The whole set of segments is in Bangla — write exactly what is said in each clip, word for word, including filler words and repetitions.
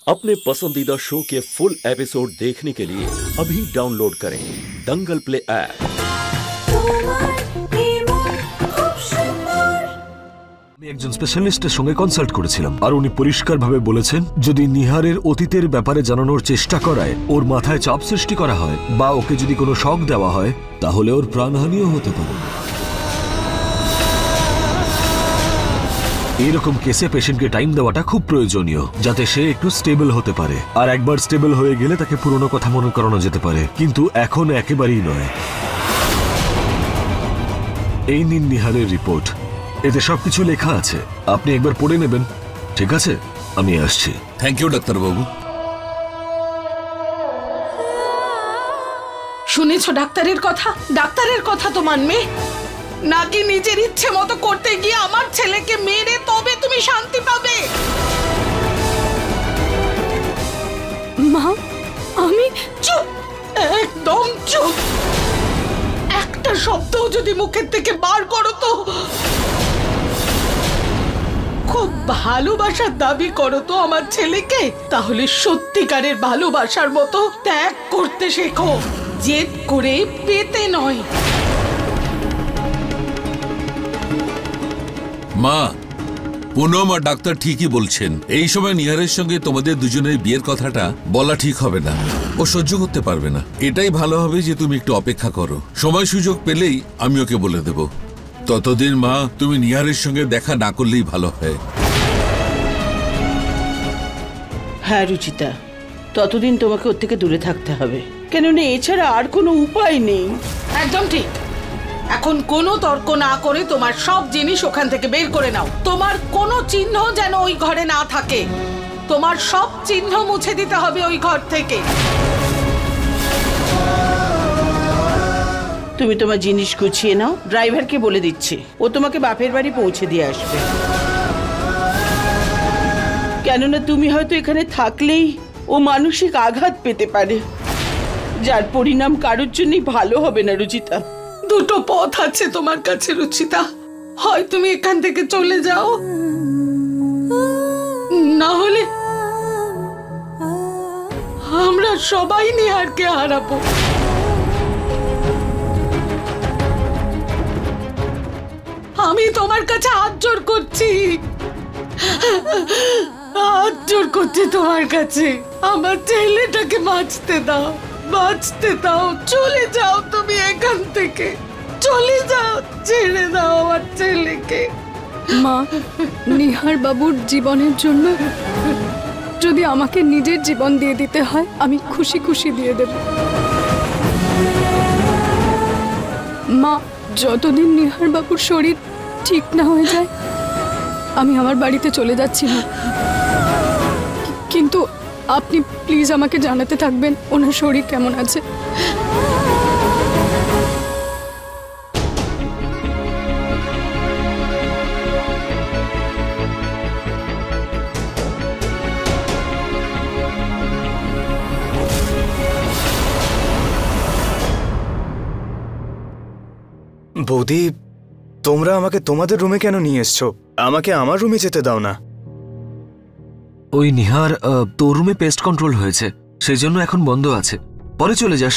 अपने पसंदीदा शो के फुल एपिसोड देखने के लिए अभी डाउनलोड करें दंगल प्ले ऐप। আমি একজন স্পেশালিস্টের সঙ্গে কনসাল্ট করেছিলাম আর উনি পরিষ্কারভাবে বলেছেন যদি নিহারের অতীতের ব্যাপারে জানানোর চেষ্টা করায় ওর মাথায় চাপ সৃষ্টি করা হয় বা ওকে যদি কোনো শক দেওয়া হয় তাহলে ওর প্রাণহানিও হতে পারে। এরকম কেসে পেশেন্টকে টাইম দেওয়াটা খুব প্রয়োজনীয় যাতে সে একটু স্টেবল হতে পারে, আর একবার স্টেবল হয়ে গেলে তাকে পুরনো কথা মনে করানো যেতে পারে, কিন্তু এখন একেবারেই নয়। এই নিন নিহারের রিপোর্ট, এতে সবকিছু লেখা আছে, আপনি একবার পড়ে নেবেন। ঠিক আছে, আমি আসছি। থ্যাংক ইউ ডাক্তারবাবু। শুনেছ ডাক্তারের কথা? ডাক্তারের কথা তো মানবে নাকি নিজের ইচ্ছে মতো করতে গিয়ে আমার ছেলেকে মেরে তবে তুমি শান্তি পাবে? মা, আমি চুপ, একদম চুপ। একটা শব্দও যদি মুখের থেকে বার করো তো। খুব ভালোবাসার দাবি করো তো আমার ছেলেকে, তাহলে সত্যিকারের ভালোবাসার মতো ত্যাগ করতে শেখো, জেদ করে পেতে নয়। মা, পুনম আর ডাক্তার ঠিকই বলছেন। এই সময় নিহারের সঙ্গে তোমাদের দুজনের বিয়ের কথাটা বলা ঠিক হবে না, ও সহ্য করতে পারবে না। এটাই ভালো হবে যে তুমি একটু অপেক্ষা করো, সময় সুযোগ পেলেই আমি ওকে বলে দেব। ততদিন মা তুমি নিহারের সঙ্গে দেখা না করলেই ভালো হয়। হ্যাঁ রুচিতা, ততদিন তোমাকে ওর থেকে দূরে থাকতে হবে, কেননা এছাড়া আর কোনো উপায় নেই। একদম ঠিক। এখন কোনো তর্ক না করে তোমার সব জিনিস ওখান থেকে বের করে নাও। তোমার কোনো চিহ্ন যেন ওই ঘরে না থাকে। তোমার সব চিহ্ন মুছে দিতে হবে ওই ঘর থেকে। তুমি তোমার জিনিস গুছিয়ে নাও, ড্রাইভারকে বলে দিচ্ছি ও তোমাকে বাপের বাড়ি পৌঁছে দিয়ে আসবে। কেননা তুমি হয়তো এখানে থাকলেই ও মানসিক আঘাত পেতে পারে, যার পরিণাম কারোর জন্যই ভালো হবে না রুচিতা। দুটো পথ আছে তোমার কাছে রুচিতা, হয় তুমি এখান থেকে চলে যাও, না হলে আমরা সবাই নিহারকে হারাবো। আমি তোমার কাছে হাত জোড় করছি, হাত জোড় করছি তোমার কাছে, আমার ছেলেটাকে বাঁচতে দাও, বাঁচতে দাও। চলে যাও তুমি এখান থেকে, চলে যাও, ছেড়ে দাও আমার ছেলেকে। মা, নিহার বাবুর জীবনের জন্য যদি আমাকে নিজের জীবন দিয়ে দিতে হয় আমি খুশি খুশি দিয়ে দেব। মা, যতদিন নিহার বাবুর শরীর ঠিক না হয়ে যায় আমি আমার বাড়িতে চলে যাচ্ছি না, কিন্তু আপনি প্লিজ আমাকে জানাতে থাকবেন ওনার শরীর কেমন আছে। বৌদি, তোমরা আমাকে তোমাদের রুমে কেন নিয়ে এসছো? আমাকে আমার রুমে যেতে দাও না। ওই নিহার তোর রুমে পেস্ট কন্ট্রোল হয়েছে, সেই জন্য এখন বন্ধ আছে, পরে চলে যাস।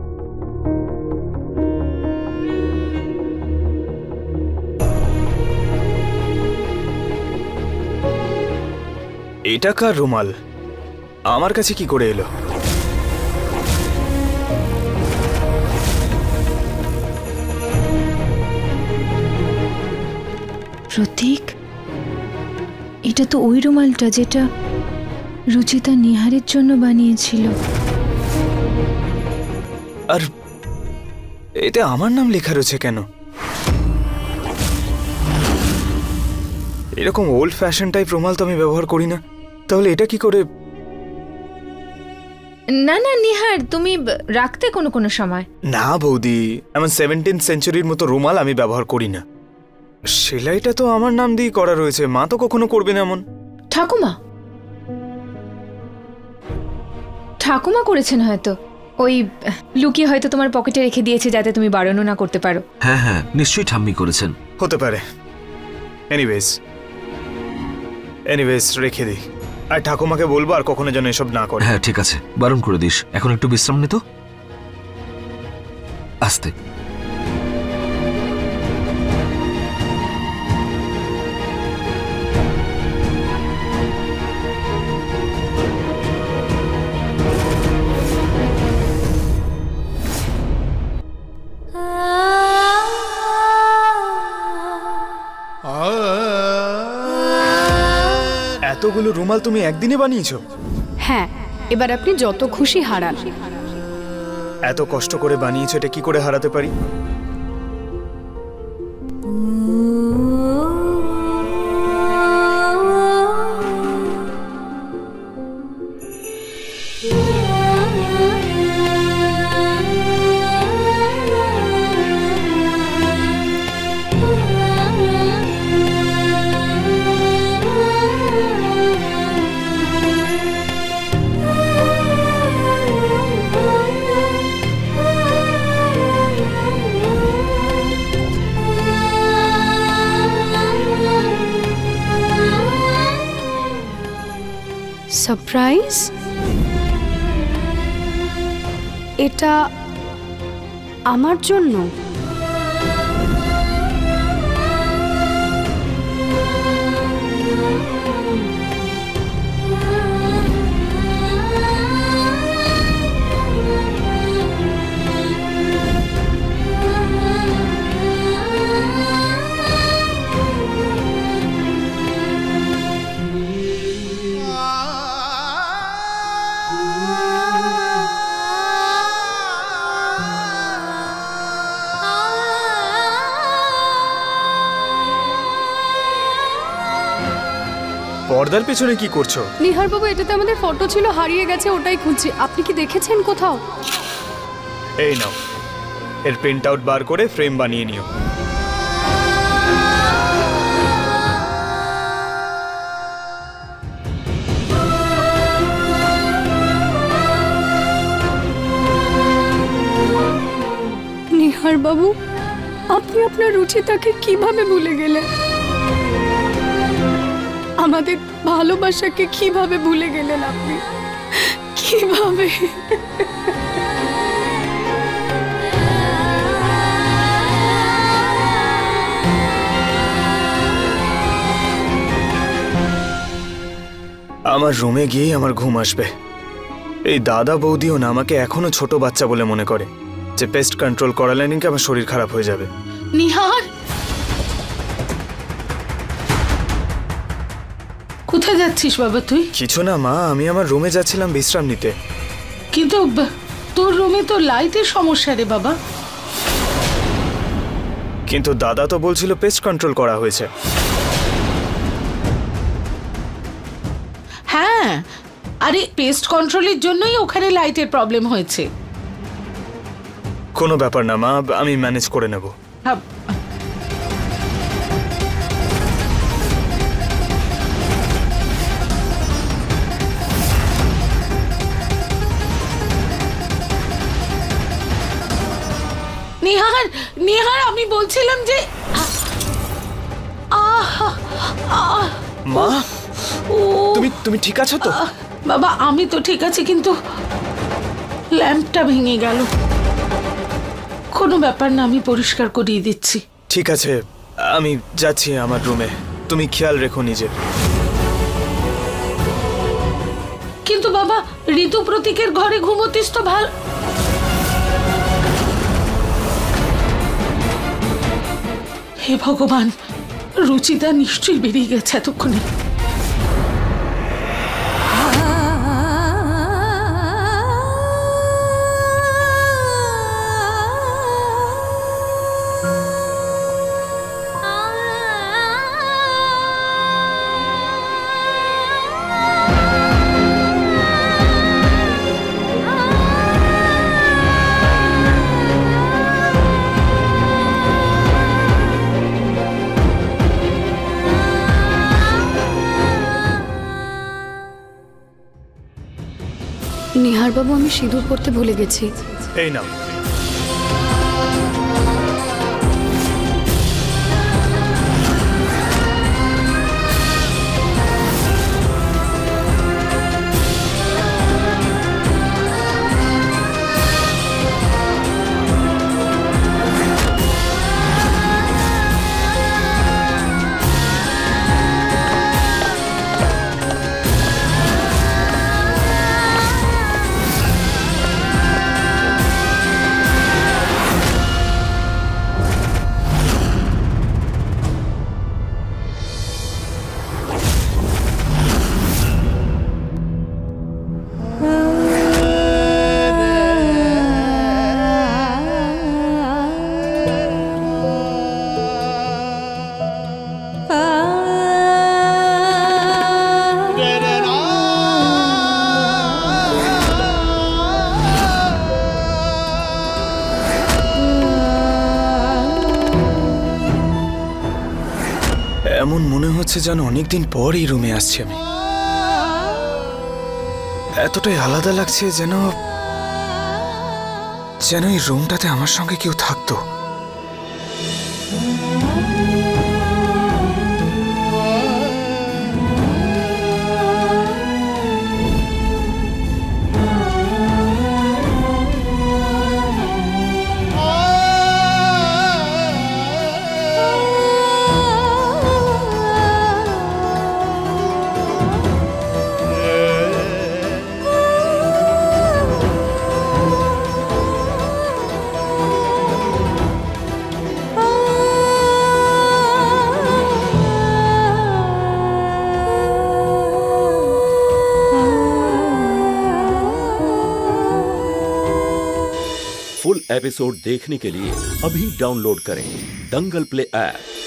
এটা কার রুমাল? আমার কাছে কি করে এলো? প্রতীক, এটা তো ওই রুমালটা যেটা রুচিতা নিহারের জন্য বানিয়েছিল। আর এতে আমার নাম লেখা রয়েছে কেন? এরকম ওল্ড ফ্যাশন টাইপ রুমাল তো আমি ব্যবহার করি না, তাহলে এটা কি করে? না না নিহার, তুমি রাখতে কোনো কোনো সময়। না বৌদি, এমন সেভেন্টিন্থ সেঞ্চুরির মতো রুমাল আমি ব্যবহার করি না। সেলাইটা তো আমার নাম দিয়ে করা রয়েছে, মা তো কখনো করবে না এমন। ঠাকুমা ঠাকুমা করেছেন হয়তো, ওই লুকিয়ে হয়তো তোমার পকেটে রেখে দিয়েছে যাতে তুমি বারণ না করতে পারো। হ্যাঁ হ্যাঁ, নিশ্চয়ই ঠাম্মি করেছেন। হতে পারে। এনিওয়েজ এনিওয়েজ রেখে দিই। আর ঠাকুমাকে বলবো আর কখনো যেন এসব না করে। হ্যাঁ ঠিক আছে, বারণ করে দিস। এখন একটু বিশ্রাম নে তো। আস্তে। এতগুলো রুমাল তুমি একদিনে বানিয়েছো? হ্যাঁ, এবার আপনি যত খুশি হারান। এত কষ্ট করে বানিয়েছো, এটা কি করে হারাতে পারি? সারপ্রাইজ? এটা আমার জন্য? পর্দার পেছনে কি করছো? নিহার বাবু, এটাতে আমাদের ফটো ছিল, হারিয়ে গেছে, ওটাই খুঁজছি। আপনি কি দেখেছেন কোথাও? এই নাও, এর প্রিন্ট আউট বার করে ফ্রেম বানিয়ে নিও। নিহার বাবু, আপনি আপনার রুচিতাকে কিভাবে ভুলে গেলেন? আমাদের ভালোবাসাকে কিভাবে ভুলে গেলেন আপনি? কিভাবে? আমার রুমে গিয়ে আমার ঘুম আসবে। এই দাদা বৌদিও না আমাকে এখনো ছোট বাচ্চা বলে মনে করে, যে পেস্ট কন্ট্রোল করালে নাকি আমার শরীর খারাপ হয়ে যাবে। নিহার, কোথায় যাচ্ছিস বাবা তুই? কিছু না মা, আমি আমার রুমে যাচ্ছিলাম বিশ্রাম নিতে। কিন্তু তোর রুমে তো লাইটের সমস্যা রে বাবা। কিন্তু দাদা তো বলছিল পেস্ট কন্ট্রোল করা হয়েছে। হ্যাঁ, আরে পেস্ট কন্ট্রোলের জন্যই ওখানে লাইটের প্রবলেম হয়েছে। কোনো ব্যাপার না মা, আমি ম্যানেজ করে নেব। হ্যাঁ, নিহার নিহার আমি বলছিলাম যে মা, তুমি তুমি ঠিক আছো তো? বাবা আমি তো ঠিক আছি, কিন্তু ল্যাম্পটা ভেঙে গেল। কোনো ব্যাপার না, আমি পরিষ্কার করিয়ে দিচ্ছি। ঠিক আছে, আমি যাচ্ছি আমার রুমে, তুমি খেয়াল রেখো নিজের। কিন্তু বাবা ঋতু প্রতীকের ঘরে ঘুমোতিস তো ভালো। হে ভগবান, রুচিতা নিশ্চয়ই বেরিয়ে গেছে এতক্ষণে। নিহার বাবু, আমি সিঁদুর পরতে ভুলে গেছি। এই নাও। হচ্ছে যেন অনেকদিন পর এই রুমে আসছি আমি। এতটাই আলাদা লাগছে যেন যেন এই রুমটাতে আমার সঙ্গে কেউ থাকতো। फुल एपिसोड देखने के लिए अभी डाउनलोड करें दंगल प्ले ऐप।